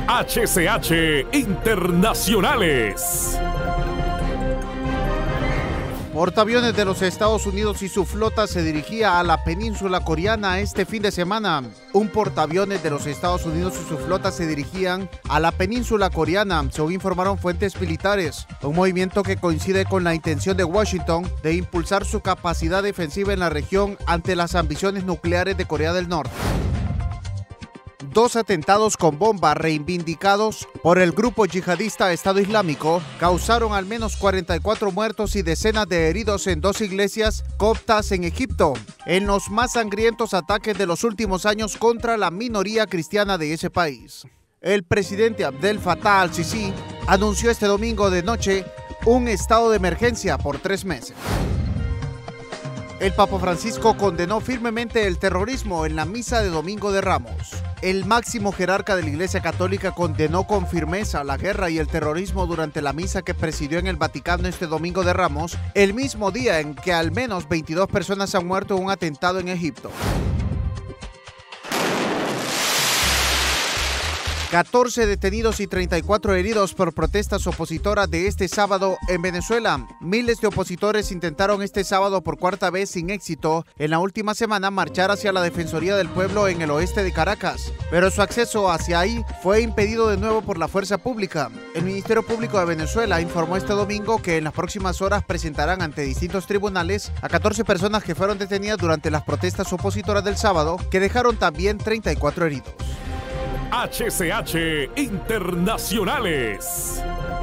HCH Internacionales. Portaaviones de los Estados Unidos y su flota se dirigía a la península coreana este fin de semana. Un portaaviones de los Estados Unidos y su flota se dirigían a la península coreana, según informaron fuentes militares. Un movimiento que coincide con la intención de Washington de impulsar su capacidad defensiva en la región ante las ambiciones nucleares de Corea del Norte. Dos atentados con bomba reivindicados por el grupo yihadista Estado Islámico causaron al menos 44 muertos y decenas de heridos en dos iglesias coptas en Egipto, en los más sangrientos ataques de los últimos años contra la minoría cristiana de ese país. El presidente Abdel Fattah al-Sisi anunció este domingo de noche un estado de emergencia por 3 meses. El Papa Francisco condenó firmemente el terrorismo en la misa de Domingo de Ramos. El máximo jerarca de la Iglesia Católica condenó con firmeza la guerra y el terrorismo durante la misa que presidió en el Vaticano este Domingo de Ramos, el mismo día en que al menos 22 personas han muerto en un atentado en Egipto. 14 detenidos y 34 heridos por protestas opositoras de este sábado en Venezuela. Miles de opositores intentaron este sábado por cuarta vez sin éxito en la última semana marchar hacia la Defensoría del Pueblo en el oeste de Caracas, pero su acceso hacia ahí fue impedido de nuevo por la fuerza pública. El Ministerio Público de Venezuela informó este domingo que en las próximas horas presentarán ante distintos tribunales a 14 personas que fueron detenidas durante las protestas opositoras del sábado, que dejaron también 34 heridos. HCH Internacionales.